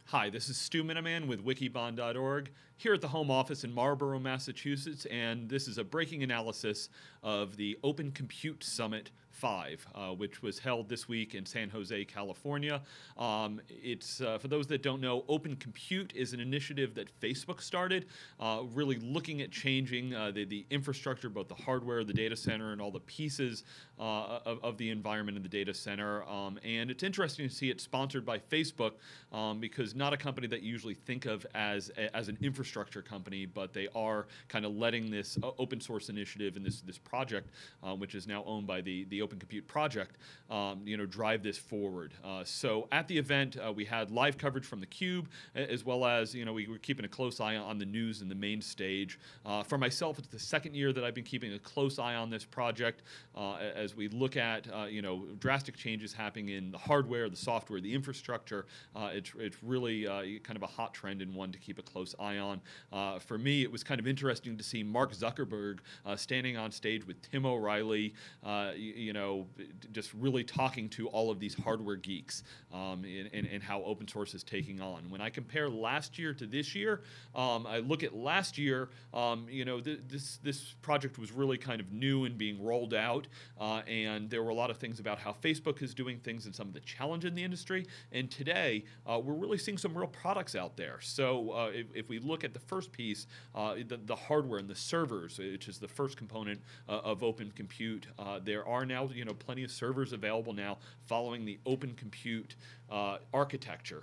Hi, this is Stu Miniman with Wikibon.org here at the home office in Marlborough, Massachusetts, and this is a breaking analysis of the Open Compute Summit 5, which was held this week in San Jose, California. It's for those that don't know, Open Compute is an initiative that Facebook started, really looking at changing the infrastructure, both the hardware, the data center, and all the pieces of the environment in the data center. And it's interesting to see it sponsored by Facebook because not a company that you usually think of as an infrastructure company, but they are kind of letting this open source initiative and this project, which is now owned by the Open Compute Project, drive this forward. So at the event, we had live coverage from theCUBE, as well as we were keeping a close eye on the news and the main stage. For myself, it's the second year that I've been keeping a close eye on this project as we look at drastic changes happening in the hardware, the software, the infrastructure. It's really kind of a hot trend and one to keep a close eye on. For me, it was kind of interesting to see Mark Zuckerberg standing on stage with Tim O'Reilly, just really talking to all of these hardware geeks and how open source is taking on. When I compare last year to this year, I look at last year, this project was really kind of new and being rolled out, and there were a lot of things about how Facebook is doing things and some of the challenge in the industry. And today, we're really seeing some real products out there. So if we look at the first piece, the hardware and the servers, which is the first component of Open Compute, there are now plenty of servers available now following the Open Compute architecture.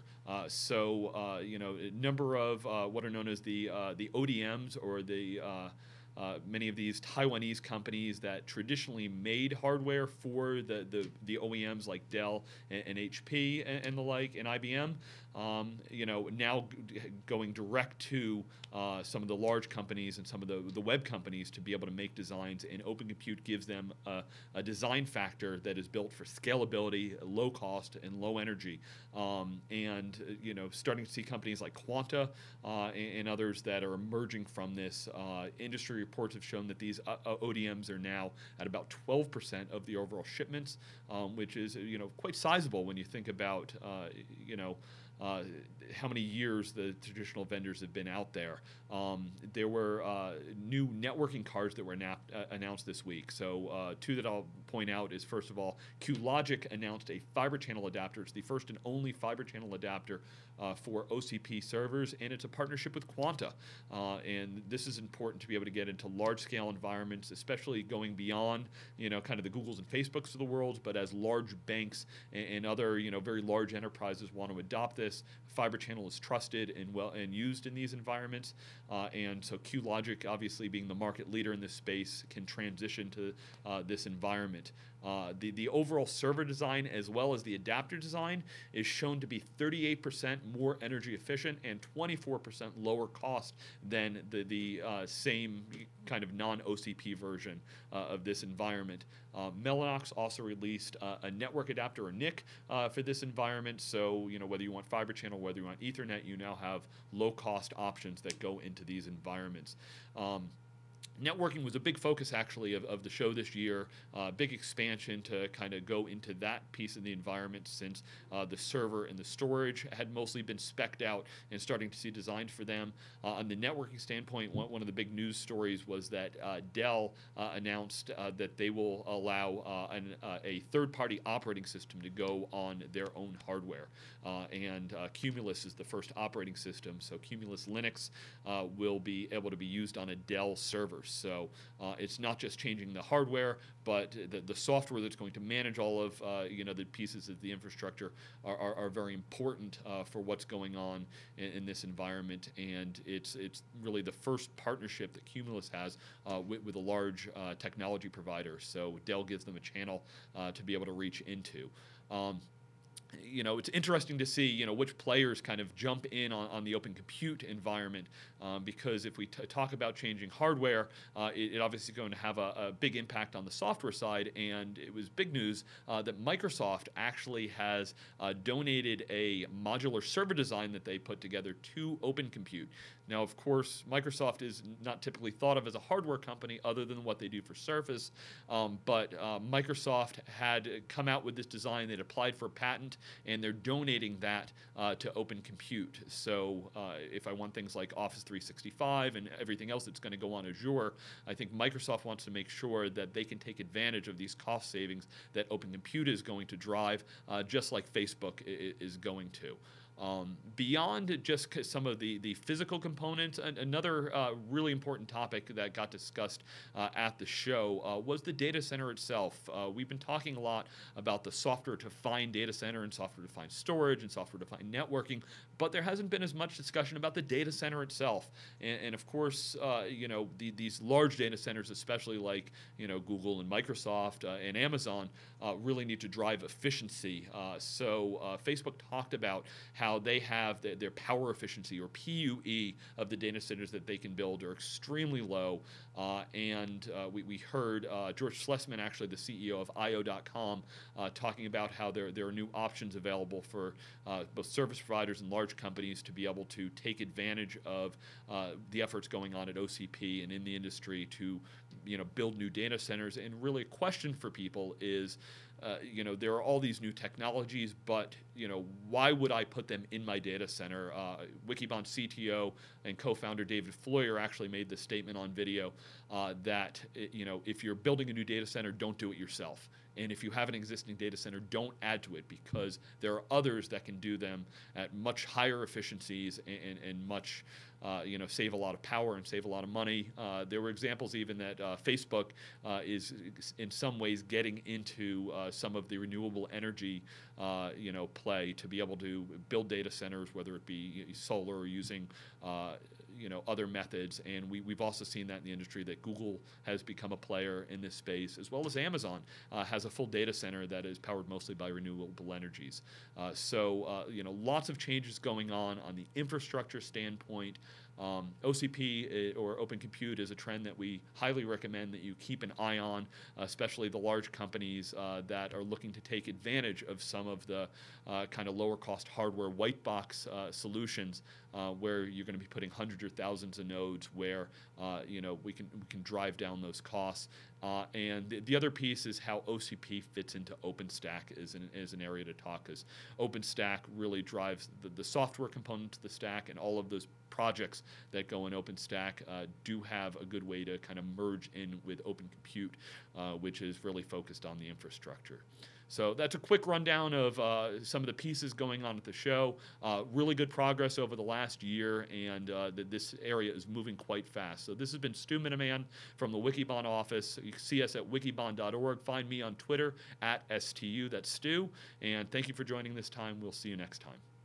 A number of what are known as the ODMs, or the many of these Taiwanese companies that traditionally made hardware for the OEMs like Dell and HP and the like, and IBM, now going direct to some of the large companies and some of the web companies to be able to make designs, and Open Compute gives them a design factor that is built for scalability, low cost, and low energy. Starting to see companies like Quanta and others that are emerging from this. Industry reports have shown that these ODMs are now at about 12% of the overall shipments, which is quite sizable when you think about how many years the traditional vendors have been out there. There were new networking cards that were announced this week. So two that I'll point out is, first of all, QLogic announced a fiber channel adapter. It's the first and only fiber channel adapter for OCP servers, and it's a partnership with Quanta. And this is important to be able to get into large-scale environments, especially going beyond, kind of the Googles and Facebooks of the world, but as large banks and other, very large enterprises want to adopt this, fiber channel is trusted and used in these environments. And so QLogic, obviously being the market leader in this space, can transition to this environment. The overall server design, as well as the adapter design, is shown to be 38% more energy efficient and 24% lower cost than the same kind of non-OCP version of this environment. Mellanox also released a network adapter, or NIC, for this environment. So, whether you want fiber channel, whether you want Ethernet, you now have low-cost options that go into these environments. Networking was a big focus, actually, of the show this year. Big expansion to kind of go into that piece of the environment, since the server and the storage had mostly been spec'd out and starting to see designs for them. On the networking standpoint, one of the big news stories was that Dell announced that they will allow a third-party operating system to go on their own hardware. And Cumulus is the first operating system, so Cumulus Linux will be able to be used on a Dell server. So it's not just changing the hardware, but the software that's going to manage all of the pieces of the infrastructure are very important for what's going on in this environment. And it's really the first partnership that Cumulus has with a large technology provider. So Dell gives them a channel to be able to reach into. It's interesting to see, which players kind of jump in on the Open Compute environment, because if we talk about changing hardware, it obviously is going to have a big impact on the software side. And it was big news that Microsoft actually has donated a modular server design that they put together to Open Compute. Now, of course, Microsoft is not typically thought of as a hardware company other than what they do for Surface, but Microsoft had come out with this design. They'd applied for a patent, and they're donating that to Open Compute. So if I want things like Office 365 and everything else that's going to go on Azure, I think Microsoft wants to make sure that they can take advantage of these cost savings that Open Compute is going to drive, just like Facebook is going to. Beyond just some of the physical components, another really important topic that got discussed at the show was the data center itself. We've been talking a lot about the software-defined data center and software-defined storage and software-defined networking, but there hasn't been as much discussion about the data center itself. And of course, these large data centers, especially like Google and Microsoft and Amazon, really need to drive efficiency. So Facebook talked about how they have their power efficiency, or PUE, of the data centers that they can build are extremely low. And we heard George Schlesman, actually the CEO of IO.com, talking about how there are new options available for both service providers and large companies to be able to take advantage of the efforts going on at OCP and in the industry to build new data centers. And really a question for people is, there are all these new technologies, but why would I put them in my data center? Wikibon CTO and co-founder David Floyer actually made this statement on video that if you're building a new data center, don't do it yourself. And if you have an existing data center, don't add to it, because there are others that can do them at much higher efficiencies and much, save a lot of power and save a lot of money. There were examples even that Facebook is in some ways getting into some of the renewable energy, play to be able to build data centers, whether it be solar or using other methods. And we've also seen that in the industry, that Google has become a player in this space, as well as Amazon has a full data center that is powered mostly by renewable energies. Lots of changes going on the infrastructure standpoint. OCP, or Open Compute, is a trend that we highly recommend that you keep an eye on, especially the large companies that are looking to take advantage of some of the kind of lower cost hardware white box solutions, where you're going to be putting hundreds or thousands of nodes, where we can drive down those costs. And the other piece is how OCP fits into OpenStack is an area to talk, because OpenStack really drives the software component to the stack, and all of those projects that go in OpenStack do have a good way to kind of merge in with Open Compute, which is really focused on the infrastructure. So that's a quick rundown of some of the pieces going on at the show. Really good progress over the last year, and this area is moving quite fast. So this has been Stu Miniman from the Wikibon office. You can see us at wikibon.org. Find me on Twitter at STU, that's Stu. And thank you for joining this time. We'll see you next time.